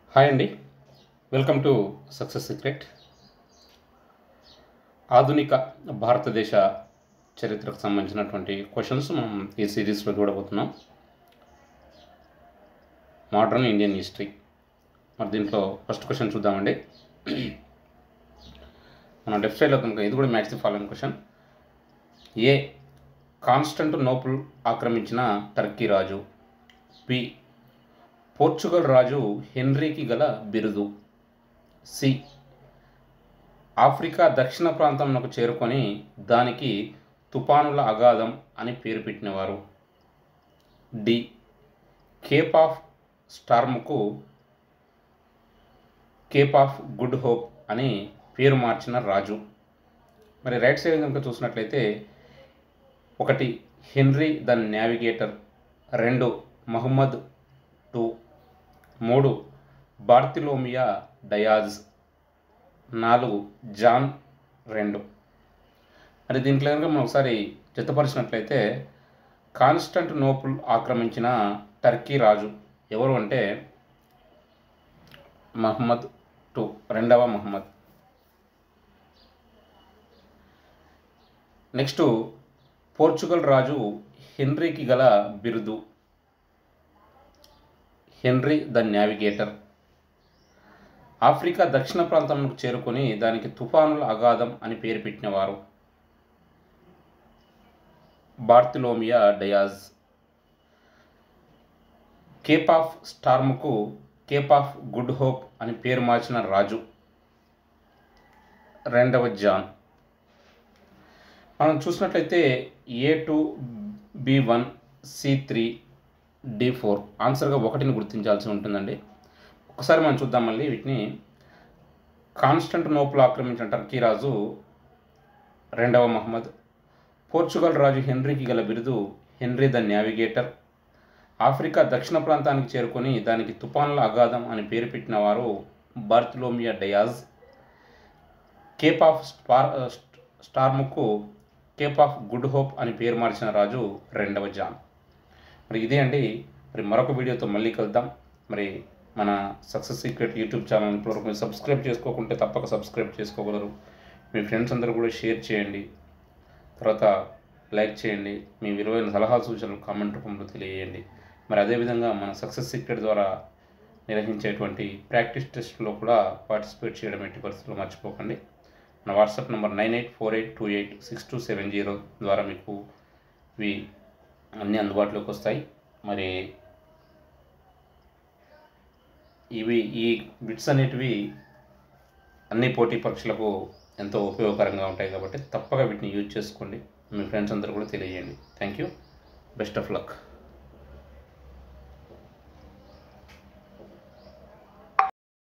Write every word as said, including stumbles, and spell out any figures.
Hi అండి, welcome to success secret. ఆధునిక భారతదేశ చరిత్రకు సంబంధించినటువంటి క్వశ్చన్స్ మనం ఈ సిరీస్లో చూడబోతున్నాం. Modern Indian history. మరి దీంట్లో ఫస్ట్ క్వశ్చన్ చూద్దామండి. మన లెఫ్ట్ సైడ్లో కనుక ఇది కూడా match the following question. A Constantinople ఆక్రమించిన టర్కీ రాజు. బి పోర్చుగల్ రాజు హెన్రీకి గల బిరుదు. సి ఆఫ్రికా దక్షిణ ప్రాంతంలో చేరుకొని దానికి తుఫానుల అగాధం అని పేరు పెట్టినవారు. డి కేప్ ఆఫ్ స్టార్మ్కు కేప్ ఆఫ్ గుడ్ హోప్ అని పేరు మార్చిన రాజు. మరి రైట్ సైడ్ కనుక చూసినట్లయితే ఒకటి హెన్రీ ద నావిగేటర్, రెండు మహమ్మద్ టూ, మూడు బార్తిలోమియా డయాజ్, నాలుగు జాన్ రెండు. మరి దీంట్లో కనుక మనం ఒకసారి జతపరిచినట్లయితే కాన్స్టాంటినోపుల్ ఆక్రమించిన టర్కీ రాజు ఎవరు అంటే మహమ్మద్ టూ, రెండవ మహమ్మద్. నెక్స్ట్ పోర్చుగల్ రాజు హెన్రీకి గల బిరుదు హెన్రీ ద నావిగేటర్. ఆఫ్రికా దక్షిణ ప్రాంతంలో చేరుకొని దానికి తుఫానుల అగాధం అని పేరు పెట్టినవారు బార్తిలోమియా డయాజ్. కేప్ ఆఫ్ స్టార్మ్కు కేప్ ఆఫ్ గుడ్ హోప్ అని పేరు మార్చిన రాజు రెండవ జాన్. మనం చూసినట్లయితే A two, B one, C three, D four ఆన్సర్గా ఒకటిని గుర్తించాల్సి ఉంటుందండి. ఒకసారి మనం చూద్దాం మళ్ళీ వీటిని. కాన్స్టాంటినోపుల్ ఆక్రమించిన టర్కీ రాజు రెండవ మహమ్మద్. పోర్చుగల్ రాజు హెన్రీకి గల బిరుదు హెన్రీ ద నావిగేటర్. ఆఫ్రికా దక్షిణ ప్రాంతానికి చేరుకొని దానికి తుఫానుల అగాధం అని పేరు పెట్టిన వారు Bartholomew Dias. Cape of star స్టార్మ్కు కేప్ ఆఫ్ గుడ్ హోప్ అని పేరు మార్చిన రాజు రెండవ జాన్. మరి ఇదే అండి. మరి మరొక వీడియోతో మళ్ళీ కలుద్దాం. మరి మన సక్సెస్ సీక్రెట్ యూట్యూబ్ ఛానల్ ఇప్పటివరకు మీరు సబ్స్క్రైబ్ చేసుకోకుంటే తప్పక సబ్స్క్రైబ్ చేసుకోగలరు. మీ ఫ్రెండ్స్ అందరూ కూడా షేర్ చేయండి, తర్వాత లైక్ చేయండి. మీ విలువైన సలహా సూచనలు కామెంట్ రూపంలో తెలియజేయండి. మరి అదేవిధంగా మన సక్సెస్ సీక్రెట్ ద్వారా నిర్వహించేటువంటి ప్రాక్టీస్ టెస్ట్లో కూడా పార్టిసిపేట్ చేయడం ఎట్టి పరిస్థితుల్లో మర్చిపోకండి. మన WhatsApp number nine eight four eight two eight six two seven zero ద్వారా మీకు ఇవి అన్నీ అందుబాటులోకి వస్తాయి. మరి ఇవి ఈ బిట్స్ అనేటివి అన్ని పోటీ పరీక్షలకు ఎంతో ఉపయోగకరంగా ఉంటాయి కాబట్టి తప్పక వీటిని యూజ్ చేసుకోండి. మీ ఫ్రెండ్స్ అందరూ కూడా తెలియజేయండి. Thank you. Best of luck.